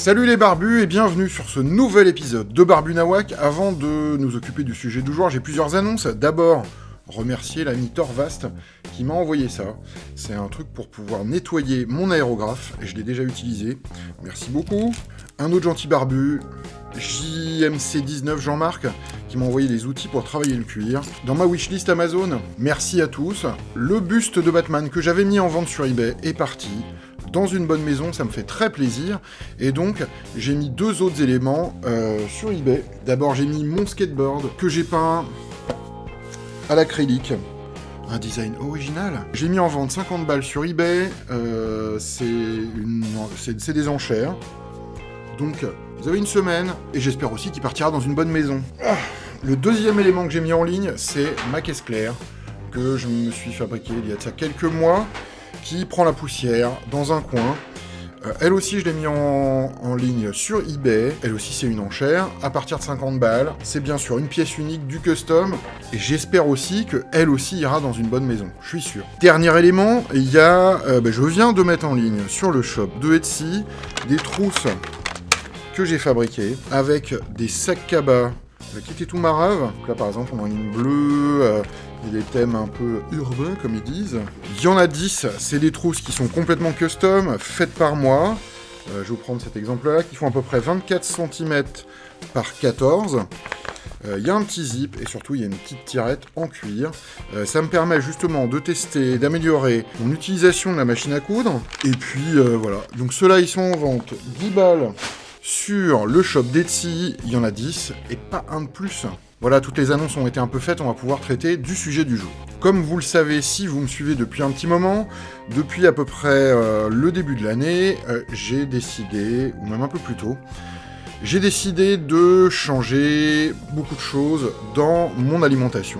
Salut les barbus et bienvenue sur ce nouvel épisode de Barbu Nawak. Avant de nous occuper du sujet du jour, j'ai plusieurs annonces. D'abord, remercier l'ami Thorvast qui m'a envoyé ça. C'est un truc pour pouvoir nettoyer mon aérographe et je l'ai déjà utilisé. Merci beaucoup. Un autre gentil barbu, JMC19 Jean-Marc, qui m'a envoyé des outils pour travailler le cuir. Dans ma wishlist Amazon, merci à tous. Le buste de Batman que j'avais mis en vente sur eBay est parti. Dans une bonne maison, ça me fait très plaisir. Et donc, j'ai mis deux autres éléments sur eBay. D'abord, j'ai mis mon skateboard que j'ai peint à l'acrylique. Un design original. J'ai mis en vente 50 balles sur eBay. C'est des enchères. Donc, vous avez une semaine. Et j'espère aussi qu'il partira dans une bonne maison. Le deuxième élément que j'ai mis en ligne, c'est ma caisse claire, que je me suis fabriquée il y a de ça quelques mois, qui prend la poussière dans un coin. Elle aussi, je l'ai mis en ligne sur eBay. Elle aussi, c'est une enchère. À partir de 50 balles, c'est bien sûr une pièce unique du custom. Et j'espère aussi qu'elle aussi ira dans une bonne maison. Je suis sûr. Dernier élément, il y a... je viens de mettre en ligne sur le shop de Etsy des trousses que j'ai fabriquées avec des sacs cabas qui étaient tout marave. Là, par exemple, on a une bleue... des thèmes un peu urbains, comme ils disent. Il y en a 10, c'est des trousses qui sont complètement custom, faites par moi. Je vais vous prendre cet exemple-là, qui font à peu près 24 cm par 14. Il y a un petit zip, et surtout, il y a une petite tirette en cuir. Ça me permet justement de tester, d'améliorer mon utilisation de la machine à coudre. Et puis, voilà. Donc ceux-là, ils sont en vente 10 balles sur le shop d'Etsy. Il y en a 10, et pas un de plus. Voilà, toutes les annonces ont été un peu faites, on va pouvoir traiter du sujet du jour. Comme vous le savez, si vous me suivez depuis un petit moment, depuis à peu près le début de l'année, j'ai décidé, ou même un peu plus tôt, j'ai décidé de changer beaucoup de choses dans mon alimentation.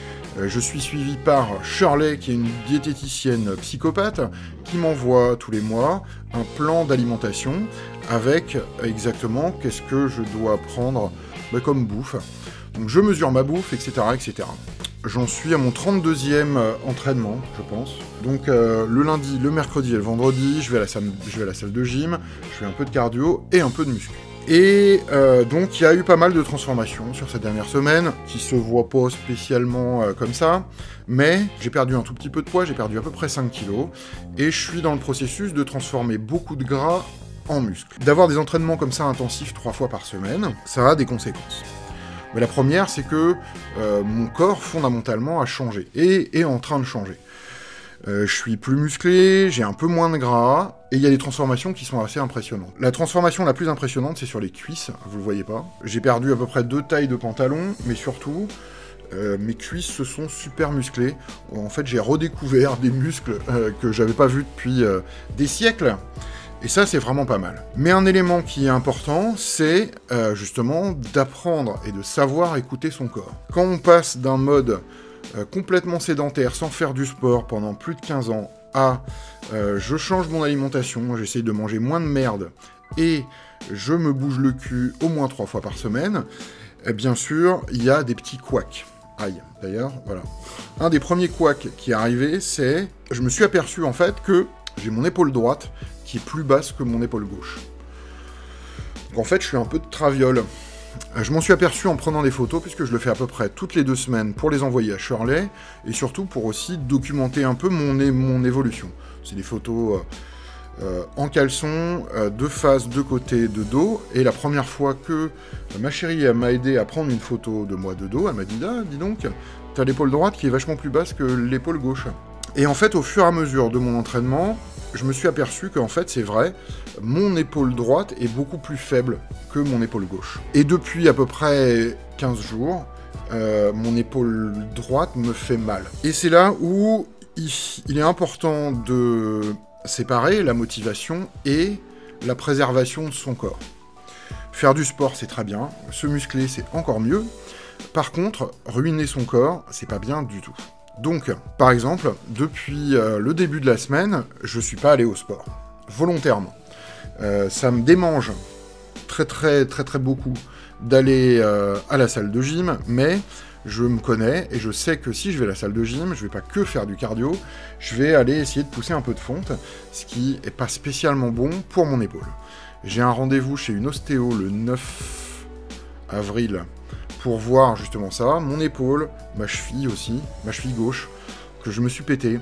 Je suis suivi par Shirley, qui est une diététicienne psychopathe, qui m'envoie tous les mois un plan d'alimentation avec exactement qu'est-ce que je dois prendre comme bouffe. Donc je mesure ma bouffe, etc. etc. J'en suis à mon 32e entraînement, je pense. Donc le lundi, le mercredi et le vendredi, je vais à la salle de gym, je fais un peu de cardio et un peu de muscu. Et donc il y a eu pas mal de transformations sur cette dernière semaine, qui se voient pas spécialement comme ça, mais j'ai perdu un tout petit peu de poids, j'ai perdu à peu près 5 kilos, et je suis dans le processus de transformer beaucoup de gras en muscles. D'avoir des entraînements comme ça intensifs 3 fois par semaine, ça a des conséquences. Mais la première, c'est que mon corps, fondamentalement, a changé, et est en train de changer. Je suis plus musclé, j'ai un peu moins de gras, et il y a des transformations qui sont assez impressionnantes. La transformation la plus impressionnante, c'est sur les cuisses, vous le voyez pas. J'ai perdu à peu près 2 tailles de pantalon, mais surtout, mes cuisses se sont super musclées. En fait, j'ai redécouvert des muscles que j'avais pas vus depuis des siècles. Et ça, c'est vraiment pas mal. Mais un élément qui est important, c'est justement d'apprendre et de savoir écouter son corps. Quand on passe d'un mode complètement sédentaire, sans faire du sport pendant plus de 15 ans, à je change mon alimentation, j'essaye de manger moins de merde, et je me bouge le cul au moins 3 fois par semaine, bien sûr, il y a des petits couacs. Aïe, d'ailleurs, voilà. Un des premiers couacs qui est arrivé, c'est... Je me suis aperçu, en fait, que j'ai mon épaule droite qui est plus basse que mon épaule gauche. Donc en fait, je suis un peu de traviole. Je m'en suis aperçu en prenant des photos, puisque je le fais à peu près toutes les 2 semaines pour les envoyer à Shirley, et surtout pour aussi documenter un peu mon évolution. C'est des photos en caleçon, de face, de côté, de dos, et la première fois que ma chérie m'a aidé à prendre une photo de moi de dos, elle m'a dit « Ah, dis donc, t'as l'épaule droite qui est vachement plus basse que l'épaule gauche. » Et en fait, au fur et à mesure de mon entraînement, je me suis aperçu qu'en fait, c'est vrai, mon épaule droite est beaucoup plus faible que mon épaule gauche. Et depuis à peu près 15 jours, mon épaule droite me fait mal. Et c'est là où il est important de séparer la motivation et la préservation de son corps. Faire du sport, c'est très bien. Se muscler, c'est encore mieux. Par contre, ruiner son corps, c'est pas bien du tout. Donc, par exemple, depuis le début de la semaine, je suis pas allé au sport, volontairement. Ça me démange très beaucoup d'aller à la salle de gym, mais je me connais et je sais que si je vais à la salle de gym, je vais pas que faire du cardio, je vais aller essayer de pousser un peu de fonte, ce qui est pas spécialement bon pour mon épaule. j'ai un rendez-vous chez une ostéo le 9 avril pour voir justement ça, mon épaule, ma cheville aussi, ma cheville gauche, que je me suis pété,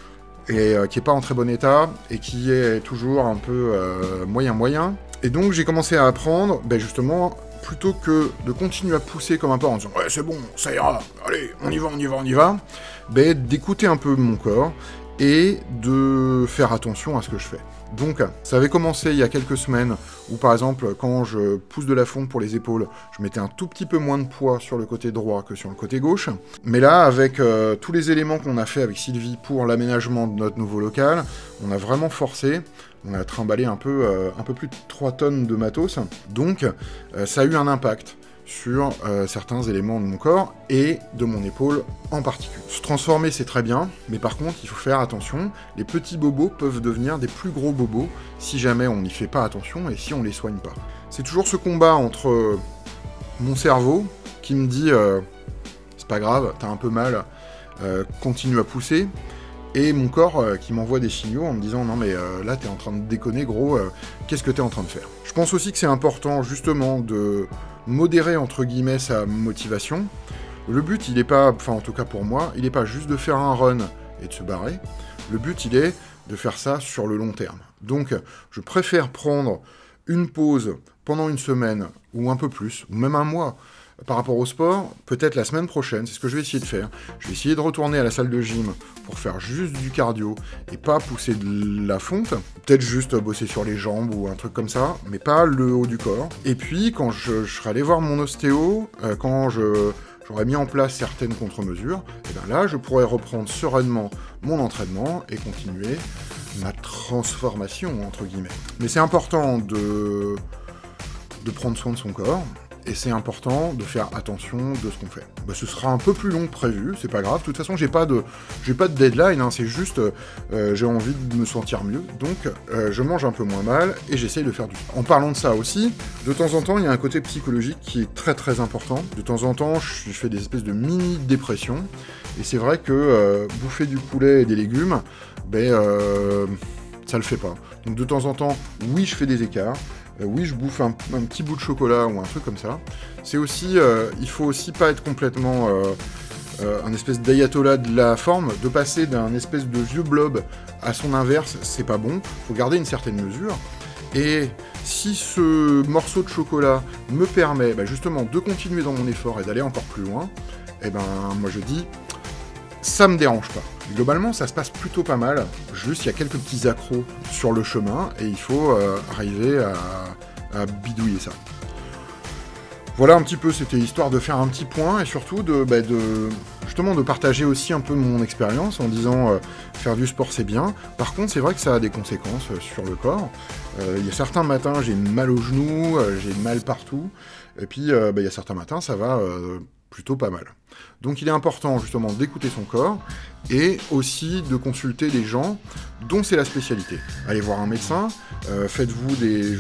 et qui n'est pas en très bon état, et qui est toujours un peu moyen. Et donc j'ai commencé à apprendre, justement, plutôt que de continuer à pousser comme un porc en disant « Ouais, c'est bon, ça ira, allez, on y va », d'écouter un peu mon corps, et de faire attention à ce que je fais. Donc, ça avait commencé il y a quelques semaines, où par exemple, quand je pousse de la fonte pour les épaules, je mettais un tout petit peu moins de poids sur le côté droit que sur le côté gauche. Mais là, avec tous les éléments qu'on a fait avec Sylvie pour l'aménagement de notre nouveau local, on a vraiment forcé, on a trimballé un peu plus de 3 tonnes de matos, donc ça a eu un impact sur certains éléments de mon corps et de mon épaule en particulier. Se transformer, c'est très bien, mais par contre, il faut faire attention. Les petits bobos peuvent devenir des plus gros bobos si jamais on n'y fait pas attention et si on les soigne pas. C'est toujours ce combat entre mon cerveau qui me dit c'est pas grave, t'as un peu mal, continue à pousser, et mon corps qui m'envoie des signaux en me disant non mais là t'es en train de déconner gros, qu'est-ce que t'es en train de faire? Je pense aussi que c'est important justement de modérer entre guillemets sa motivation. Le but il est pas, enfin en tout cas pour moi, il est pas juste de faire un run et de se barrer. Le but il est de faire ça sur le long terme. Donc je préfère prendre une pause pendant une semaine ou un peu plus, ou même un mois. Par rapport au sport, peut-être la semaine prochaine, c'est ce que je vais essayer de faire. Je vais essayer de retourner à la salle de gym pour faire juste du cardio et pas pousser de la fonte. Peut-être juste bosser sur les jambes ou un truc comme ça, mais pas le haut du corps. Et puis, quand je serai allé voir mon ostéo, quand j'aurai mis en place certaines contre-mesures, et bien là, je pourrai reprendre sereinement mon entraînement et continuer ma transformation, entre guillemets. Mais c'est important de prendre soin de son corps. Et c'est important de faire attention de ce qu'on fait. Ce sera un peu plus long que prévu, c'est pas grave. De toute façon, j'ai pas de deadline, hein, c'est juste j'ai envie de me sentir mieux. Donc, je mange un peu moins mal et j'essaye de faire du sport. En parlant de ça aussi, de temps en temps, il y a un côté psychologique qui est très très important. De temps en temps, je fais des espèces de mini-dépressions. Et c'est vrai que bouffer du poulet et des légumes, ça le fait pas. Donc de temps en temps, oui, je fais des écarts. Oui, je bouffe un petit bout de chocolat ou un truc comme ça. C'est aussi, il faut aussi pas être complètement un espèce d'ayatollah de la forme, de passer d'un espèce de vieux blob à son inverse, c'est pas bon. Faut garder une certaine mesure. Et si ce morceau de chocolat me permet justement de continuer dans mon effort et d'aller encore plus loin, moi je dis, ça me dérange pas. Globalement, ça se passe plutôt pas mal. Juste, il y a quelques petits accros sur le chemin et il faut arriver à bidouiller ça. Voilà un petit peu, c'était histoire de faire un petit point et surtout justement de partager aussi un peu mon expérience en disant faire du sport c'est bien. Par contre, c'est vrai que ça a des conséquences sur le corps. Il y a certains matins, j'ai mal aux genoux, j'ai mal partout. Et puis, il y a certains matins, ça va plutôt pas mal. Donc il est important justement d'écouter son corps et aussi de consulter des gens dont c'est la spécialité. Allez voir un médecin, faites-vous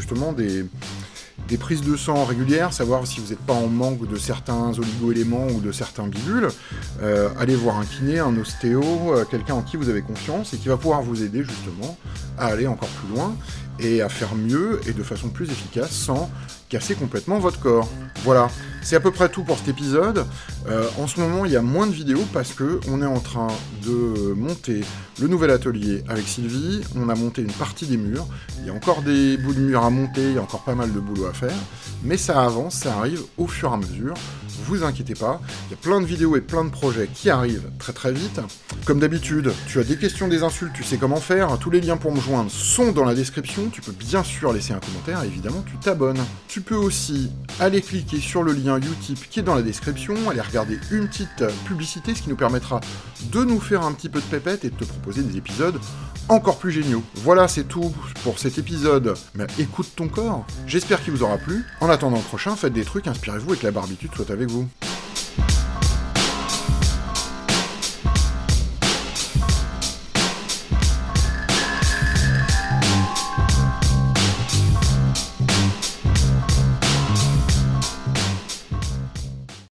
des prises de sang régulières, savoir si vous n'êtes pas en manque de certains oligo-éléments ou de certains bidules. Allez voir un kiné, un ostéo, quelqu'un en qui vous avez confiance et qui va pouvoir vous aider justement à aller encore plus loin et à faire mieux et de façon plus efficace sans casser complètement votre corps. Voilà, c'est à peu près tout pour cet épisode. En ce moment, il y a moins de vidéos parce que on est en train de monter le nouvel atelier avec Sylvie. On a monté une partie des murs. Il y a encore des bouts de murs à monter, il y a encore pas mal de boulot à faire. Mais ça avance, ça arrive au fur et à mesure. Vous inquiétez pas, il y a plein de vidéos et plein de projets qui arrivent très très vite. Comme d'habitude, tu as des questions, des insultes, tu sais comment faire. Tous les liens pour me joindre sont dans la description. Tu peux bien sûr laisser un commentaire et évidemment tu t'abonnes. Tu peux aussi aller cliquer sur le lien Utip qui est dans la description, aller regarder une petite publicité, ce qui nous permettra de nous faire un petit peu de pépette et de te proposer des épisodes encore plus géniaux. Voilà, c'est tout pour cet épisode. Mais écoute ton corps. J'espère qu'il vous aura plu. En attendant le prochain, faites des trucs, inspirez-vous et que la barbitude soit avec vous.